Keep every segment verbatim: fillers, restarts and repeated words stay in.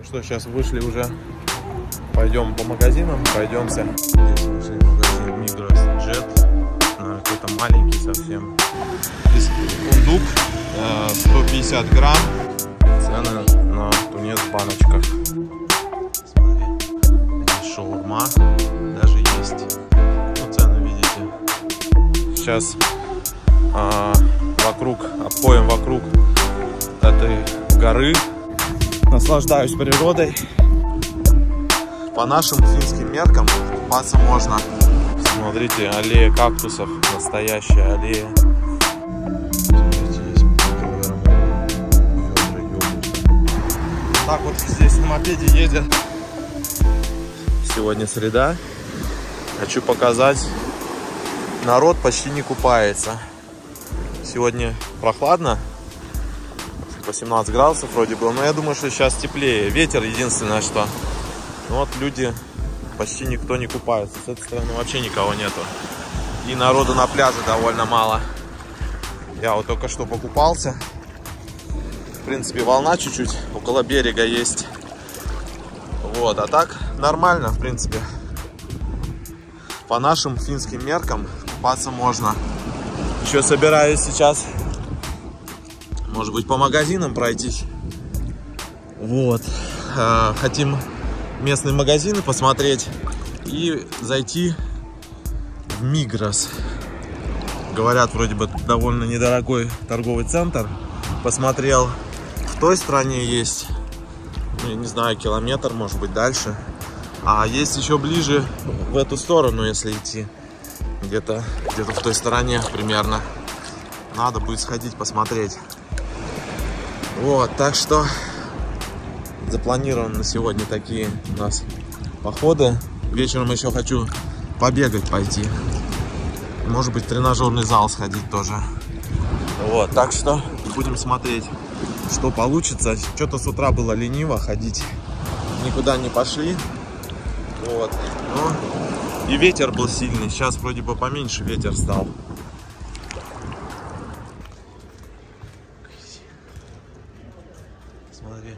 Что, сейчас вышли уже. Пойдем по магазинам, пройдемся. Здесь вышли магазин Migros Jet. Какой-то маленький совсем. Здесь фундук сто пятьдесят грамм. Цены на тунец в баночках. Смотри, здесь шаурма даже есть. Ну, цены видите. Сейчас а, вокруг, обходим вокруг этой горы. Наслаждаюсь природой. По нашим финским меркам купаться можно. Смотрите, аллея кактусов. Настоящая аллея. Смотрите, есть так вот здесь на мопеде едет. Сегодня среда. Хочу показать. Народ почти не купается. Сегодня прохладно. восемнадцать градусов вроде было. Но я думаю, что сейчас теплее. Ветер единственное, что... Ну вот люди, почти никто не купается. С этой стороны вообще никого нету. И народу на пляже довольно мало. Я вот только что покупался. В принципе, волна чуть-чуть около берега есть. Вот, а так нормально, в принципе. По нашим финским меркам купаться можно. Еще собираюсь сейчас, может быть, по магазинам пройтись. Вот. Хотим местные магазины посмотреть и зайти в Migros. Говорят, вроде бы довольно недорогой торговый центр. Посмотрел, в той стране есть, ну, не знаю, километр, может быть, дальше. А есть еще ближе в эту сторону, если идти. Где-то где-то в той стороне примерно. Надо будет сходить посмотреть. Вот, так что запланированы на сегодня такие у нас походы. Вечером еще хочу побегать пойти. Может быть, в тренажерный зал сходить тоже. Вот, так что будем смотреть, что получится. Что-то с утра было лениво ходить. Никуда не пошли. Вот. Но и ветер был сильный. Сейчас вроде бы поменьше ветер стал. Смотри.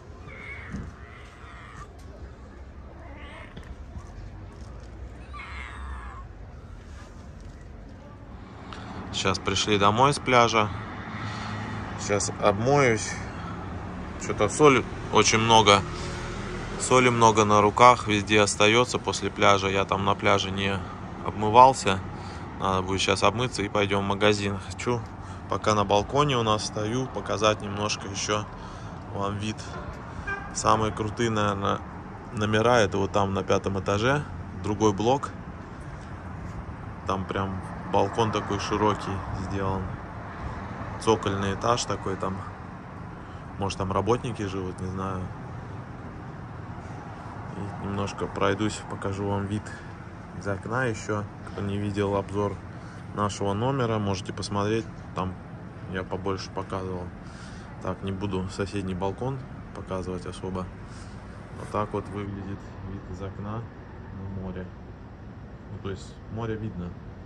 Сейчас пришли домой с пляжа. Сейчас обмоюсь. Что-то соли очень много. Соли много на руках. Везде остается после пляжа. Я там на пляже не обмывался. Надо будет сейчас обмыться и пойдем в магазин. Хочу, пока на балконе у нас стою, показать немножко еще вам вид. Самые крутые, наверное, номера. Это вот там на пятом этаже. Другой блок. Там прям балкон такой широкий сделан. Цокольный этаж такой там. Может, там работники живут, не знаю. И немножко пройдусь, покажу вам вид из окна еще. Кто не видел обзор нашего номера, можете посмотреть. Там я побольше показывал. Так, не буду соседний балкон показывать особо. Вот так вот выглядит вид из окна на море. Ну, то есть море видно.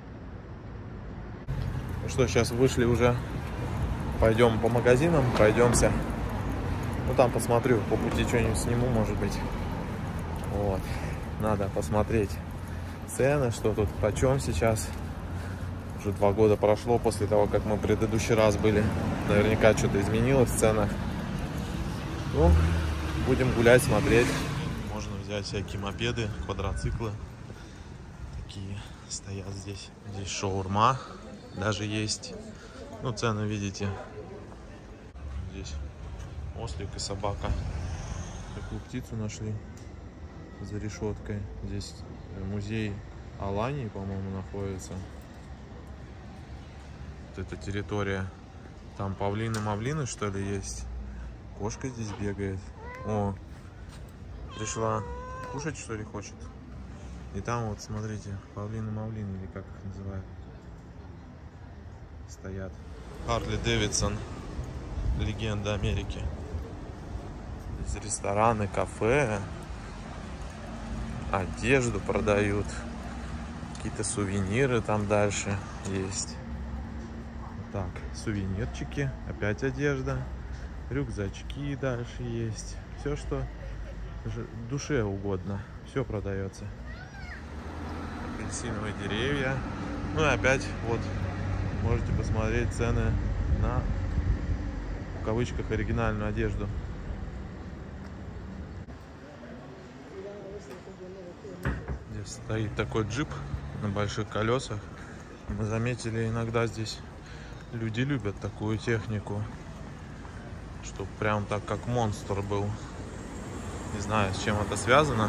Ну что, сейчас вышли уже. Пойдем по магазинам, пройдемся. Ну там посмотрю, по пути что-нибудь сниму, может быть. Вот. Надо посмотреть цены, что тут почем сейчас. Уже два года прошло после того, как мы в предыдущий раз были. Наверняка что-то изменилось в ценах. Ну, будем гулять, смотреть. Можно взять всякие мопеды, квадроциклы. Такие стоят здесь. Здесь шаурма даже есть. Ну, цены видите. Здесь ослик и собака. Такую птицу нашли за решеткой. Здесь музей Алании, по-моему, находится. Вот эта территория. Там павлины-мавлины, что ли, есть. Кошка здесь бегает. О, пришла кушать, что ли, хочет. И там вот, смотрите, павлины-мавлины, или как их называют, стоят. Харли Дэвидсон, легенда Америки. Здесь рестораны, кафе, одежду продают, какие-то сувениры там дальше есть. Так, сувенирчики, опять одежда, рюкзачки дальше есть. Все, что душе угодно. Все продается. Апельсиновые деревья. Ну и опять вот можете посмотреть цены на, в кавычках, оригинальную одежду. Здесь стоит такой джип на больших колесах. Мы заметили, иногда здесь люди любят такую технику, чтобы прям так, как монстр был. Не знаю, с чем это связано.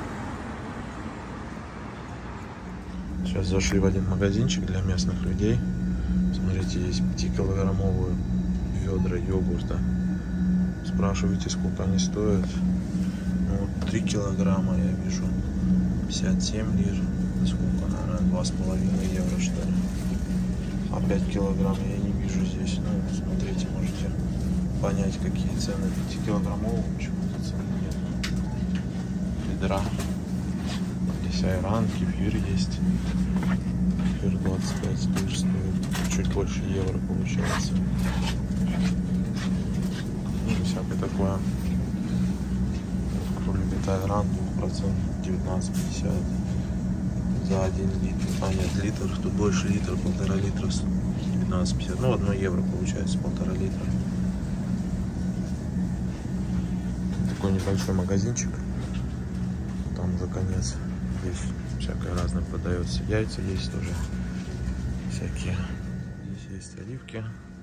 Сейчас зашли в один магазинчик для местных людей. Смотрите, есть пятикилограммовые ведра йогурта. Спрашиваете, сколько они стоят. Ну, три килограмма я вижу. пятьдесят семь лир. Сколько, наверное, два с половиной евро, что ли. А пять килограмм я не вижу здесь. Ну, смотрите, можете понять, какие цены. пятикилограммового почему-то цены нет. Ведра. Здесь айран, кефир есть. Кефир двадцать пять лир стоит. Чуть больше евро получается. Ну, всякое такое. Кто любит айран, процент девятнадцать пятьдесят. За один литр. А нет, литр. Тут больше литра, полтора литра. девятнадцать пятьдесят. Ну, одно евро получается, полтора литра. Такой небольшой магазинчик. Там уже конец. Здесь всякое разное продается. Яйца есть тоже. Всякие. Здесь есть оливки.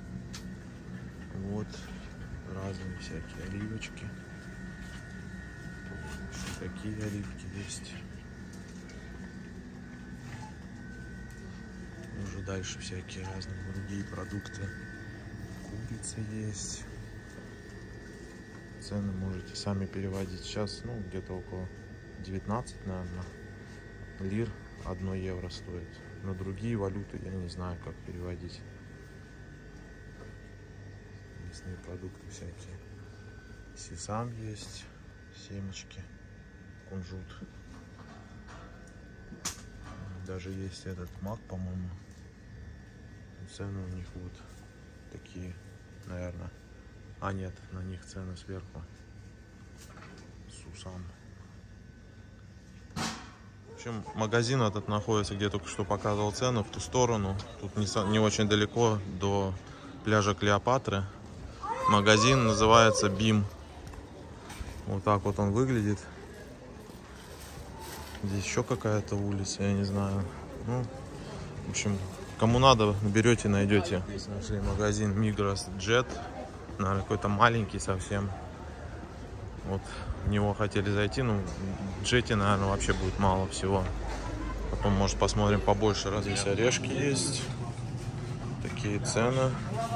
Вот. Разные всякие оливочки. Еще такие оливки есть. Уже дальше всякие разные другие продукты. Курица есть. Цены можете сами переводить. Сейчас, ну, где-то около девятнадцать, наверное, лир одно евро стоит. Но другие валюты я не знаю, как переводить. Мясные продукты всякие. Сесам есть, семечки, кунжут. Даже есть этот мак, по-моему. Цены у них вот такие, наверное. А нет, на них цены сверху. Сусам. В общем, магазин этот находится, где я только что показывал цены, в ту сторону. Тут не, не очень далеко до пляжа Клеопатры. Магазин называется Бим. Вот так вот он выглядит. Здесь еще какая-то улица, я не знаю. Ну, в общем, кому надо, берете, найдете. Здесь нашли магазин Migros Jet. Наверное, какой-то маленький совсем. Вот в него хотели зайти, но в Джете, наверное, вообще будет мало всего. Потом, может, посмотрим побольше. Раз здесь орешки есть. Такие цены.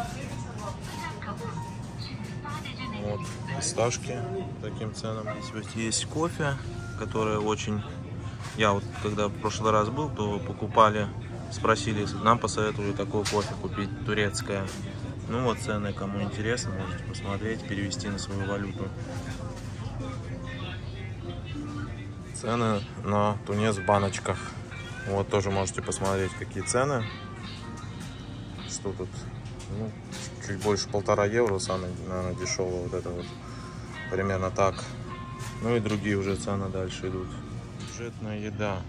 Вот, фисташки таким ценам. Здесь есть кофе, который очень... Я вот, когда в прошлый раз был, то покупали, спросили, нам посоветовали такой кофе купить, турецкое. Ну вот цены, кому интересно, можете посмотреть, перевести на свою валюту. Цены на тунец в баночках. Вот тоже можете посмотреть, какие цены. Что тут? Ну, чуть больше полтора евро, самый, наверное, дешевый вот это вот. Примерно так. Ну и другие уже цены дальше идут. Бюджетная еда.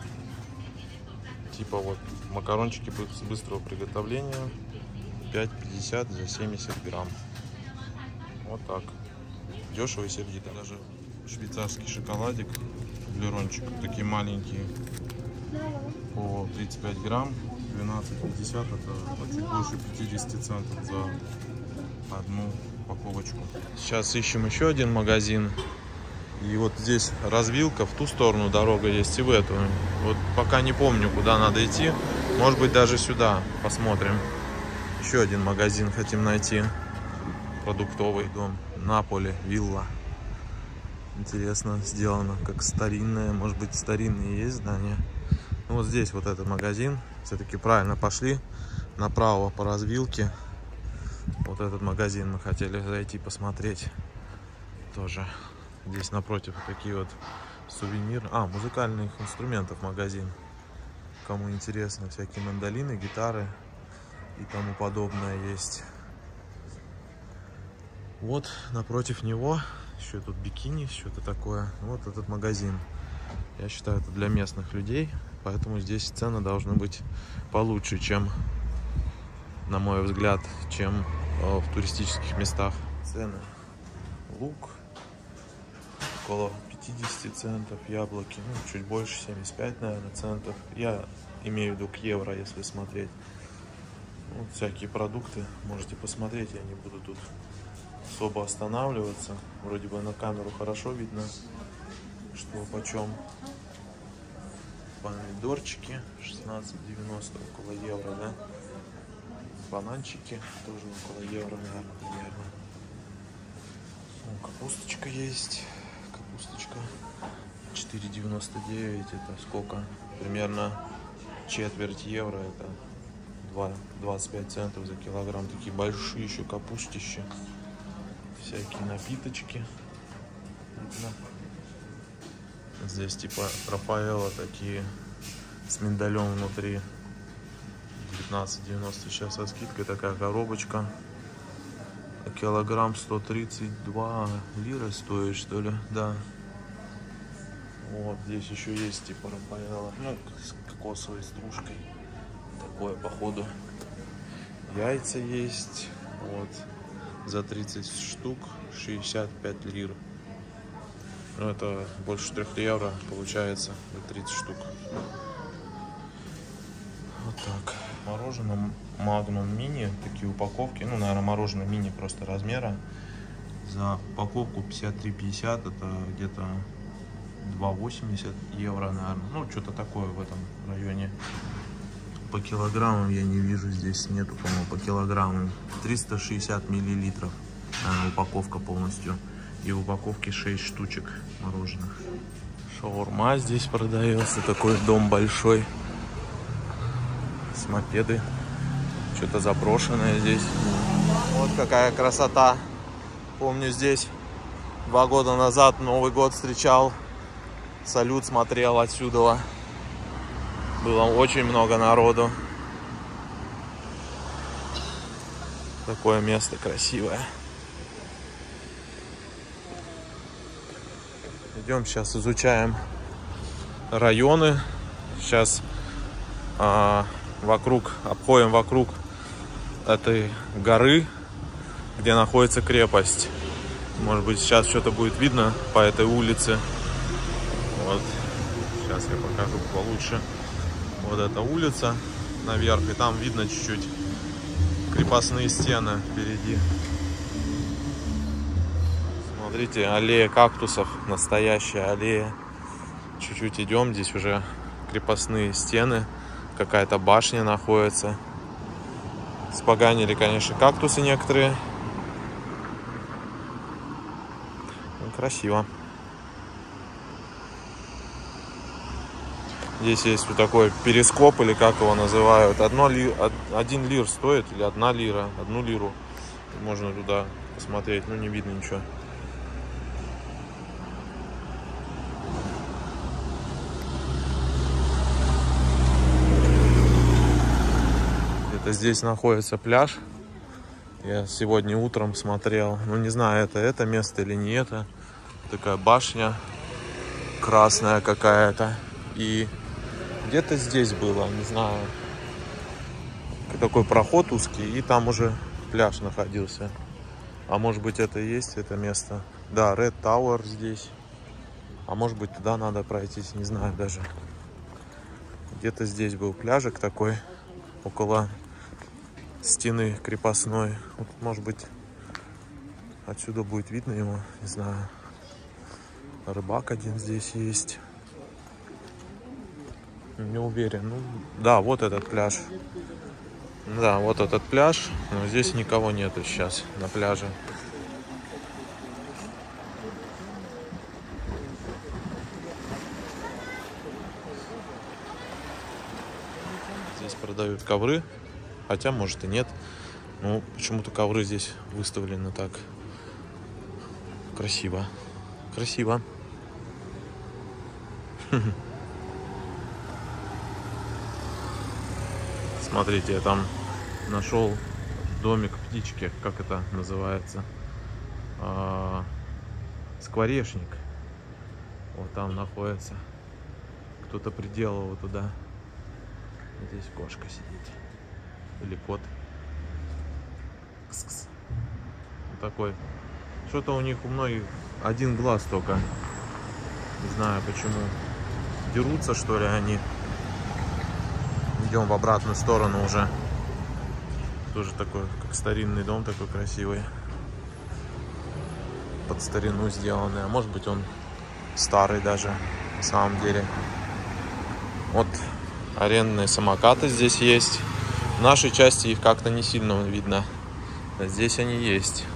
Типа вот макарончики быстрого приготовления. пять пятьдесят за семьдесят грамм. Вот так. Дешево и сердито. Даже швейцарский шоколадик, блерончик, такие маленькие, по тридцать пять грамм, двенадцать пятьдесят, это чуть больше пятидесяти центов за одну упаковочку. Сейчас ищем еще один магазин. И вот здесь развилка, в ту сторону дорога есть и в эту. Вот пока не помню, куда надо идти. Может быть, даже сюда посмотрим. Еще один магазин хотим найти. Продуктовый дом. Наполи, вилла. Интересно сделано, как старинное. Может быть, старинные есть здания. Ну, вот здесь вот этот магазин. Все-таки правильно пошли. Направо по развилке. Вот этот магазин мы хотели зайти посмотреть. Тоже. Здесь напротив такие вот сувениры. А, музыкальных инструментов магазин. Кому интересно, всякие мандолины, гитары и тому подобное есть. Вот напротив него Еще тут бикини, что-то такое. Вот этот магазин. Я считаю, это для местных людей. Поэтому здесь цены должны быть получше, чем, на мой взгляд, чем в туристических местах. Цены. Лук около пятьдесят центов, яблоки, ну, чуть больше, семьдесят пять, наверное, центов. Я имею в виду к евро, если смотреть. Вот всякие продукты можете посмотреть, я не буду тут особо останавливаться. Вроде бы на камеру хорошо видно, что почем. Помидорчики шестнадцать девяносто, около евро, да? Бананчики тоже около евро, наверное, примерно. Ну, капусточка есть. Капусточка четыре девяносто девять, это сколько? Примерно четверть евро, это двадцать пять центов за килограмм. Такие большие еще капустища. Всякие напиточки. Видно. Здесь типа Рафаэлло такие с миндалем внутри. девятнадцать девяносто сейчас со скидкой такая коробочка. Килограмм сто тридцать два лиры стоит, что ли, да. Вот здесь еще есть типа Рафаэлло, ну, с кокосовой стружкой. Такое, походу. Яйца есть. Вот. За тридцать штук шестьдесят пять лир. Ну, это больше трех евро получается за тридцать штук. Вот так. Мороженое Magnum Mini. Такие упаковки. Ну, наверное, мороженое мини просто размера. За упаковку пятьдесят три пятьдесят. Это где-то два восемьдесят евро, наверное. Ну, что-то такое в этом районе. По килограммам я не вижу, здесь нету, по-моему, по килограммам. триста шестьдесят миллилитров, наверное, упаковка полностью. И в упаковке шесть штучек мороженых. Шаурма здесь продается, такой дом большой. С мопеды. Что-то заброшенное здесь. Вот какая красота. Помню, здесь два года назад Новый год встречал. Салют смотрел отсюда. Было очень много народу. Такое место красивое. Идем сейчас изучаем районы. Сейчас а, вокруг, обходим вокруг этой горы, где находится крепость. Может быть, сейчас что-то будет видно по этой улице. Вот. Сейчас я покажу получше. Вот эта улица наверх, и там видно чуть-чуть крепостные стены впереди. Смотрите, аллея кактусов, настоящая аллея. Чуть-чуть идем, здесь уже крепостные стены, какая-то башня находится. Споганили, конечно, кактусы некоторые. Ну, красиво. Здесь есть вот такой перископ, или как его называют. Одно ли, один лир стоит, или одна лира. Одну лиру можно туда посмотреть, но не видно ничего. Это здесь находится пляж. Я сегодня утром смотрел. Ну, не знаю, это это место или не это. Такая башня красная какая-то. И где-то здесь было, не знаю. Такой проход узкий, и там уже пляж находился. А может быть, это и есть это место. Да, Red Tower здесь. А может быть, туда надо пройтись, не знаю даже. Где-то здесь был пляжик такой, около стены крепостной. Вот, может быть, отсюда будет видно его, не знаю. Рыбак один здесь есть. Не уверен. Ну, да, вот этот пляж. Да, вот этот пляж. Но здесь никого нету сейчас на пляже. Здесь продают ковры. Хотя, может, и нет. Ну, почему-то ковры здесь выставлены так красиво. Красиво. Смотрите, я там нашел домик птички, как это называется. скворечник. Вот там находится. Кто-то приделал его туда. Здесь кошка сидит. Или кот. Кс-кс. Вот такой. Что-то у них у многих один глаз только. Не знаю почему. Дерутся, что ли, они. Идем в обратную сторону уже. Тоже такой, как старинный дом, такой красивый. Под старину сделанный. А может быть, он старый даже, на самом деле. Вот арендные самокаты здесь есть. В нашей части их как-то не сильно видно. А здесь они есть.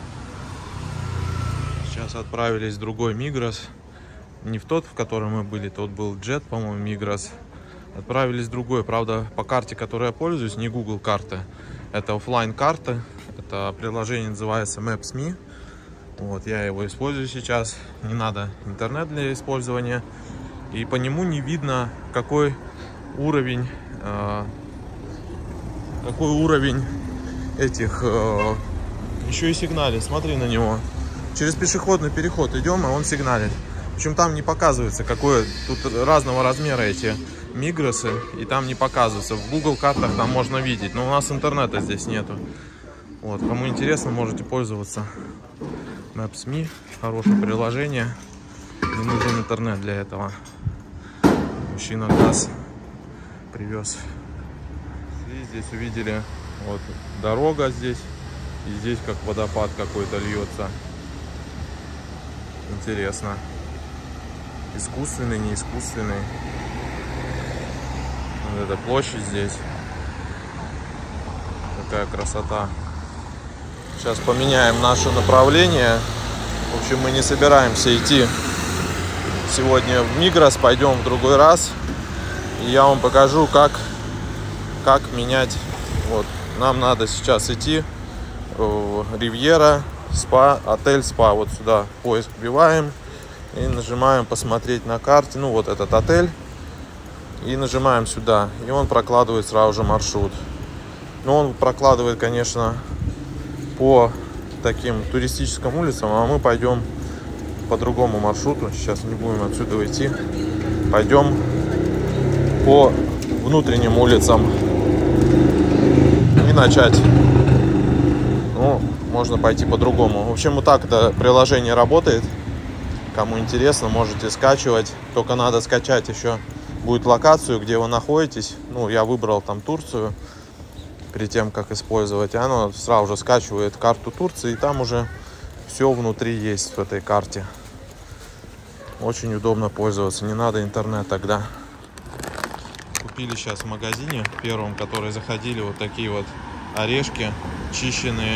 Сейчас отправились в другой Мигрос. Не в тот, в котором мы были. Тот был Джет, по-моему, Мигрос. Отправились в другой. Правда, по карте, которой я пользуюсь, не Google карта. Это офлайн карта. Это приложение называется Maps точка ми. Вот, я его использую сейчас. Не надо интернет для использования. И по нему не видно, какой уровень, э, какой уровень этих, э, еще и сигналит. Смотри на него. Через пешеходный переход идем, а он сигналит. В общем, там не показывается, какое тут разного размера эти Мигросы, и там не показывается. В Google картах там можно видеть, но у нас интернета здесь нету. Вот, кому интересно, можете пользоваться Maps точка ми. Хорошее приложение. Не нужен интернет для этого. Мужчина газ привез. И здесь увидели, вот дорога здесь, и здесь как водопад какой-то льется. Интересно. Искусственный, не искусственный. Вот эта площадь здесь. Какая красота. Сейчас поменяем наше направление. В общем, мы не собираемся идти сегодня в Мигрос. Пойдем в другой раз. И я вам покажу, как, как менять. Вот. Нам надо сейчас идти в Ривьера Спа, отель Спа. Вот сюда поиск вбиваем. И нажимаем посмотреть на карте. Ну, вот этот отель. И нажимаем сюда. И он прокладывает сразу же маршрут. Но он прокладывает, конечно, по таким туристическим улицам. А мы пойдем по другому маршруту. Сейчас не будем отсюда идти. Пойдем по внутренним улицам. И начать. Ну, можно пойти по-другому. В общем, вот так это приложение работает. Кому интересно, можете скачивать. Только надо скачать еще будет локацию, где вы находитесь. Ну, я выбрал там Турцию перед тем, как использовать. И оно сразу же скачивает карту Турции. И там уже все внутри есть в этой карте. Очень удобно пользоваться. Не надо интернет тогда. Купили сейчас в магазине первом, который заходили, вот такие вот орешки чищенные.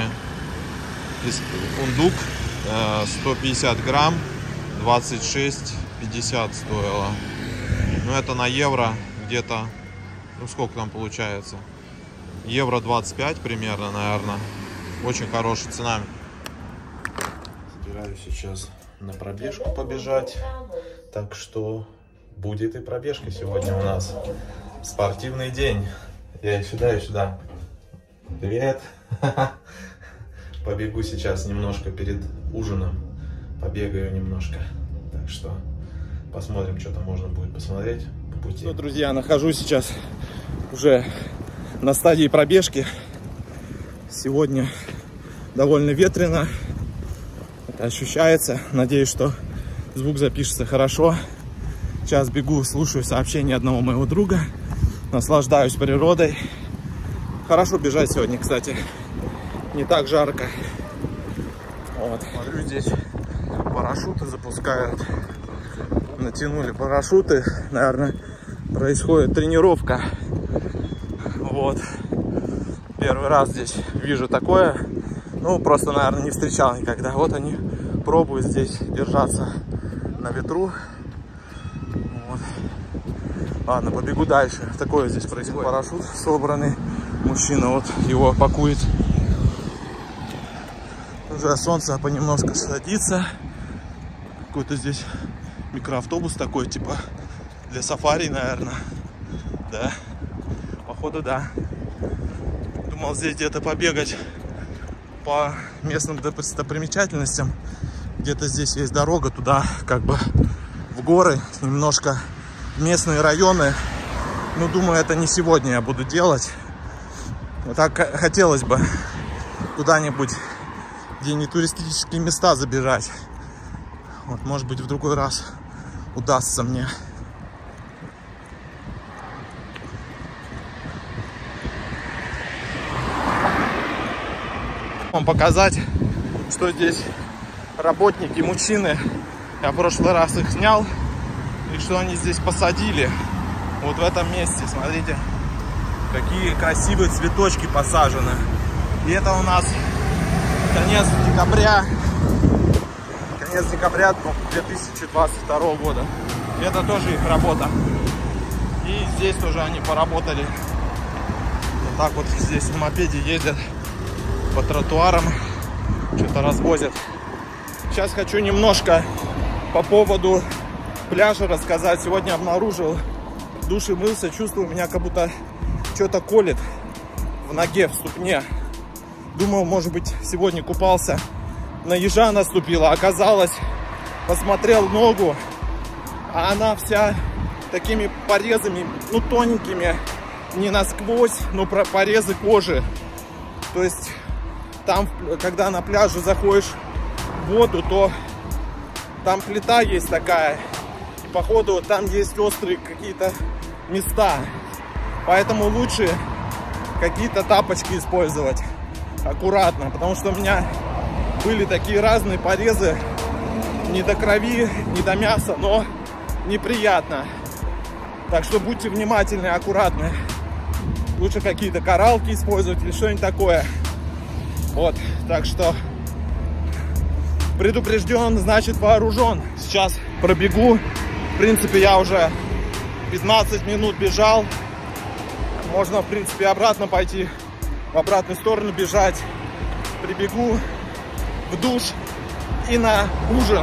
Фундук сто пятьдесят грамм. двадцать шесть пятьдесят стоило. Ну, это на евро где-то, ну, сколько там получается? Евро двадцать пять примерно, наверное. Очень хорошая цена. Собираюсь сейчас на пробежку побежать. Так что будет и пробежка сегодня у нас. Спортивный день. Я и сюда, и сюда. Привет. Побегу сейчас немножко перед ужином. Побегаю немножко. Так что посмотрим, что там можно будет посмотреть по пути. Ну, друзья, нахожусь сейчас уже на стадии пробежки. Сегодня довольно ветрено. Это ощущается. Надеюсь, что звук запишется хорошо. Сейчас бегу, слушаю сообщение одного моего друга. Наслаждаюсь природой. Хорошо бежать сегодня, кстати. Не так жарко. Вот. Смотрю, здесь парашюты запускают. Натянули парашюты. Наверное, происходит тренировка. Вот. Первый раз здесь вижу такое. Ну, просто, наверное, не встречал никогда. Вот они пробуют здесь держаться на ветру. Вот. Ладно, побегу дальше. Такое здесь происходит. Парашют собранный. Мужчина вот его пакует. Уже солнце понемножку садится. Какой-то здесь микроавтобус такой, типа для сафари, наверное. Да, походу, да. Думал здесь где-то побегать по местным достопримечательностям, где-то здесь есть дорога туда, как бы в горы, немножко в местные районы. Ну, думаю, это не сегодня я буду делать. Вот так хотелось бы куда-нибудь, где не туристические места, забежать. Вот, может быть, в другой раз удастся мне. Вам показать, что здесь работники, мужчины. Я в прошлый раз их снял. И что они здесь посадили. Вот в этом месте, смотрите, какие красивые цветочки посажены. И это у нас конец декабря. Конец декабря две тысячи двадцать второго года. И это тоже их работа. И здесь тоже они поработали. Вот так вот здесь на мопеде ездят по тротуарам, что-то развозят. Сейчас хочу немножко по поводу пляжа рассказать. Сегодня обнаружил, в душе мылся, чувствую, меня как будто что-то колет в ноге, в ступне. Думал, может быть, сегодня купался, на ежа наступила. Оказалось, посмотрел ногу, а она вся такими порезами, ну, тоненькими, не насквозь, но порезы кожи. То есть там, когда на пляже заходишь в воду, то там плита есть такая. И походу там есть острые какие-то места. Поэтому лучше какие-то тапочки использовать аккуратно. Потому что у меня были такие разные порезы. Не до крови, не до мяса, но неприятно. Так что будьте внимательны, аккуратны. Лучше какие-то кораллки использовать или что-нибудь такое. Вот, так что предупрежден, значит вооружен. Сейчас пробегу. В принципе, я уже пятнадцать минут бежал. Можно, в принципе, обратно пойти, в обратную сторону бежать. Прибегу в душ и на ужин.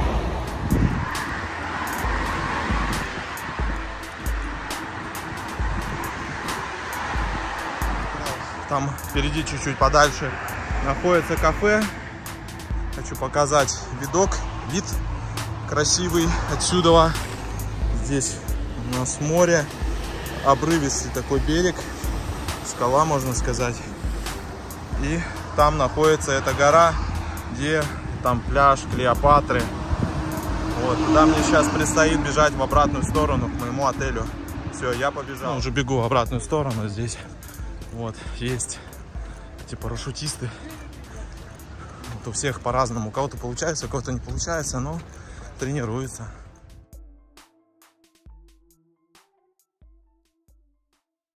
Там впереди, чуть-чуть подальше, находится кафе. Хочу показать видок, вид красивый отсюда. Здесь у нас море, обрывистый такой берег, скала, можно сказать. И там находится эта гора, где там пляж Клеопатры. Вот, туда мне сейчас предстоит бежать в обратную сторону к моему отелю. Все, я побежал. Ну, уже бегу в обратную сторону. Здесь вот есть эти парашютисты. Вот у всех по-разному. У кого-то получается, у кого-то не получается, но тренируются.